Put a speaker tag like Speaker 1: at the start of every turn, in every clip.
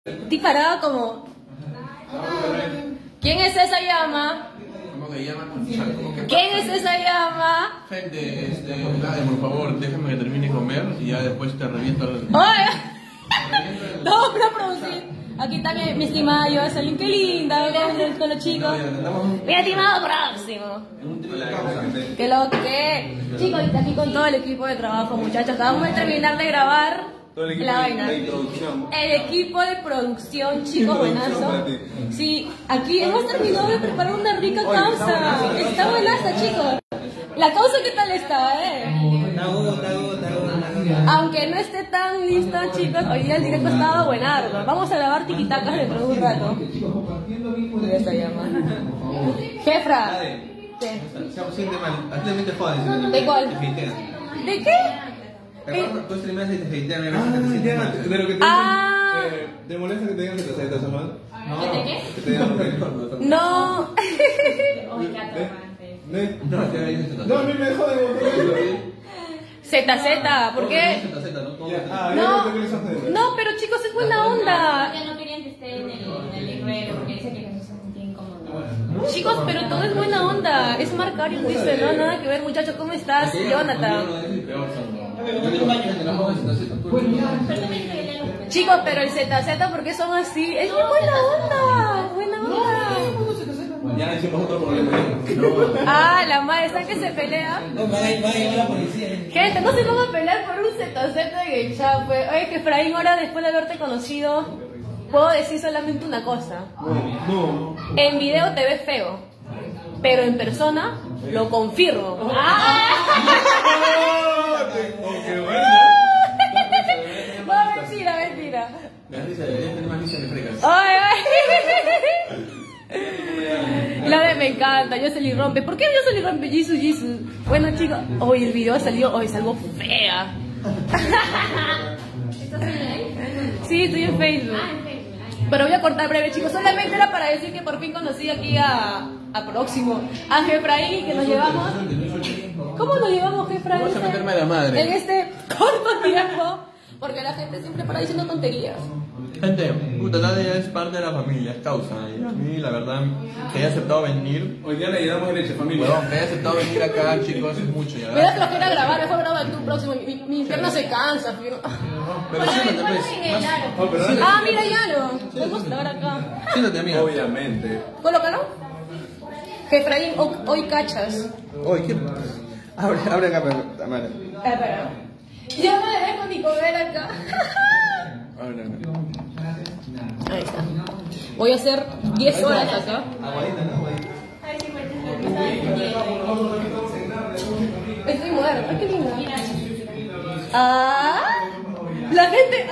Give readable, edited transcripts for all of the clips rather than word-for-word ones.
Speaker 1: Estoy parada como... ¿Quién es esa llama?
Speaker 2: ¿Cómo que llama?
Speaker 1: ¿Quién es esa llama?
Speaker 2: Gente, dale, por favor, déjame que termine de comer y ya después te reviento el...
Speaker 1: ¡Oye! No, pero producir. Aquí está mi estimada Jocelyn, qué linda, con los chicos. Mi estimado próximo. Que lo que... Chicos, aquí con todo el equipo de trabajo, muchachos. Acabamos de terminar de grabar. La vaina. El equipo de producción, chicos, buenazo. Sí, aquí hemos terminado de preparar una rica causa. Está buenaza, chicos. La causa, ¿qué tal está, Aunque no esté tan listo, chicos, hoy día el directo estaba buenardo. Vamos a grabar tiquitacas dentro de un rato. Ya está llamando. Jefra. ¿Qué? ¿De cuál? ¿De qué?
Speaker 3: Tú streameas y te hatean en de lo que te ¿te molesta que te digan que te aceptas, Samuel?
Speaker 1: ¿De qué?
Speaker 3: Que te digan
Speaker 1: No.
Speaker 3: No, a mí me dejó de
Speaker 1: ZZ, ¿por qué? No, pero chicos, es buena onda.
Speaker 4: Ya no querían que esté en el librero porque dice que se sentía incómodo.
Speaker 1: Chicos, pero todo es buena onda. Es Marcario, dice, no, nada que ver, muchachos, ¿cómo estás? Jonathan. Chicos, pero el ZZ, ¿por qué son así? Es muy buena onda, buena onda.
Speaker 3: Ya hicimos otro problema.
Speaker 1: Ah, la madre, ¿saben que se pelea? Gente, no se van a pelear por un ZZ de Game Chat, pues. Oye, que Efraín, ahora después de haberte conocido, puedo decir solamente una cosa.
Speaker 3: No.
Speaker 1: En video te ves feo, pero en persona lo confirmo.
Speaker 3: ¡Qué bueno!
Speaker 1: No, mentira. La de me encanta, Jocelyn rompe. ¿Por qué Jocelyn rompe? Jesus. Bueno, chicos, hoy el video salió, hoy salgo fea.
Speaker 4: ¿Estás en live?
Speaker 1: Sí, estoy en Facebook. Pero voy a cortar breve, chicos. Solamente era para decir que por fin conocí aquí a Próximo, a Jefraín, que nos llevamos. ¿Cómo nos llevamos, Jefraín?
Speaker 2: Vamos a meterme a la madre.
Speaker 1: En este corto tiempo. Porque la gente siempre para diciendo tonterías.
Speaker 2: Gente, puta, Nadia es parte de la familia, es causa. Y a mí, la verdad, que haya aceptado venir.
Speaker 3: Hoy día le ayudamos leche, familia.
Speaker 2: Bueno, que haya aceptado venir acá, chicos, es mucho ya.
Speaker 1: Me da flojera grabar, mejor graba tú Próximo. Mi pierna se cansa, fío.
Speaker 2: Pero siéntate, pues.
Speaker 1: Ah, mira, Llano. Podemos grabar acá.
Speaker 2: Siéntate, amiga.
Speaker 3: Obviamente.
Speaker 1: Colócalo. Jefraín, hoy cachas.
Speaker 2: Oye, ¿qué? Abre acá, Tamara.
Speaker 1: Espera. Yo no le dejo ni comer acá.
Speaker 2: Abre.
Speaker 1: Ahí está. Voy a hacer 10 horas acá.
Speaker 3: Aguadita, ¿no? Aguadita.
Speaker 4: Ay, sí, pues me estaba defendiendo.
Speaker 1: Estoy muerta, qué linda. Ah, la gente.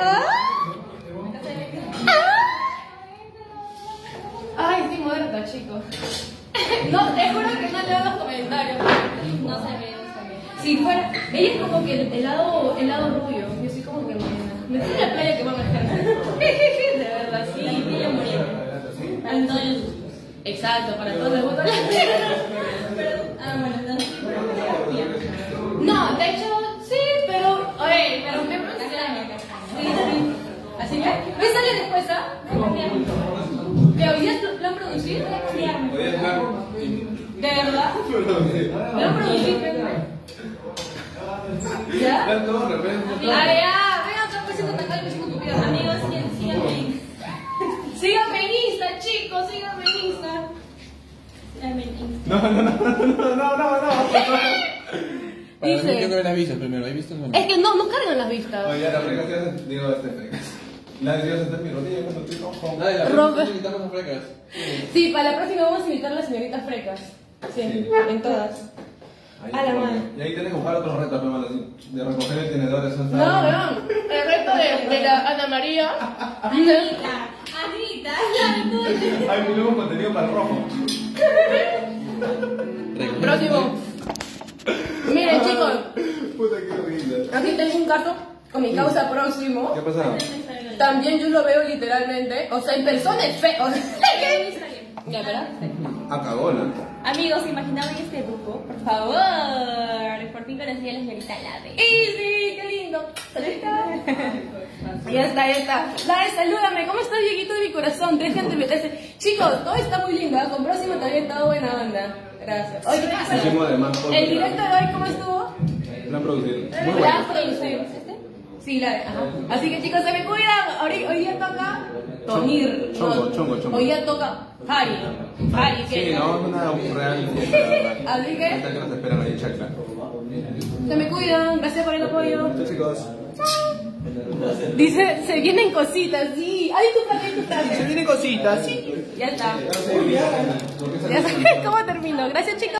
Speaker 1: Ay, estoy muerta, chicos. No, te juro que no leo los comentarios.
Speaker 4: No se ve.
Speaker 1: Si fuera, ella es como que el lado rubio. Yo soy como que me fui a la playa que va a meter. De verdad, sí.
Speaker 4: Ella murió. Para todos los gustos.
Speaker 1: Exacto, para todos los gustos.
Speaker 4: Bueno,
Speaker 1: No, de hecho, sí, pero. Oye, pero me parece. Sí. ¿Así ya? ¿Me sale después, ¿Que hoy día lo han producido?
Speaker 3: Hoy es claro.
Speaker 1: ¿De verdad? ¿Lo han producido? ¿Ya?
Speaker 3: Ya todo, de repente.
Speaker 1: Venga, acá, pues siento tan me siento tupida.
Speaker 4: amigos, síganme.
Speaker 1: Síganme en Insta, chicos, síganme en Insta.
Speaker 4: Síganme en Insta.
Speaker 3: No.
Speaker 2: Para mí,
Speaker 1: Dice-
Speaker 2: yo no las vistas primero, ¿hay vistas o no?
Speaker 1: Es que no cargan las vistas.
Speaker 3: Oye, ya la freca se hace, digo, frecas. La de Dios está en mi rodilla cuando estoy con.
Speaker 2: Nadie, la
Speaker 1: Rompe.
Speaker 2: verdad, quitamos las frecas.
Speaker 1: Sí, para la próxima vamos a invitar a las señoritas frecas. Sí, en todas. A la madre.
Speaker 3: Y ahí tienes que buscar otros retos, hermano, de recoger el tenedor, eso está.
Speaker 1: No, weón. El reto de la Ana María.
Speaker 4: Anita,
Speaker 3: Hay muy nuevo contenido para el rojo.
Speaker 1: Próximo. Miren, chicos,
Speaker 3: Puta, qué linda.
Speaker 1: aquí tengo un caso con mi causa Próximo.
Speaker 3: ¿Qué pasa?
Speaker 1: También yo lo veo literalmente. O sea, en persona es feo. Ya, ¿verdad?
Speaker 3: Acabó, ¿no?
Speaker 4: Amigos, imaginaban este grupo, por favor. Por fin conocí a la señorita Lave.
Speaker 1: ¡Y sí! ¡Qué lindo! ¿Saliste? Ya está, ya está. Dale, salúdame. ¿Cómo estás, Dieguito de mi corazón? Dejen de meterse. Chicos, todo está muy lindo. Con próximo también está buena onda. Gracias. Oye, el directo de hoy, ¿cómo estuvo?
Speaker 3: Plan producido. Muy bueno.
Speaker 1: Plan producido. Sí, ajá. Así que chicos, se me cuidan. Hoy día toca Tonir.
Speaker 3: Chongo.
Speaker 1: Hoy día toca Fari. Fari, ¿qué?
Speaker 3: Sí, no, una real.
Speaker 1: Así que.
Speaker 3: Hasta que nos esperan ahí, chacla.
Speaker 1: Se me cuidan. Gracias por el apoyo.
Speaker 3: Chao, chicos.
Speaker 1: Dice, se vienen cositas, sí. Ay, tu frase.
Speaker 3: Se vienen cositas, sí.
Speaker 1: Ya está. Ya sabes cómo termino. Gracias, chicos.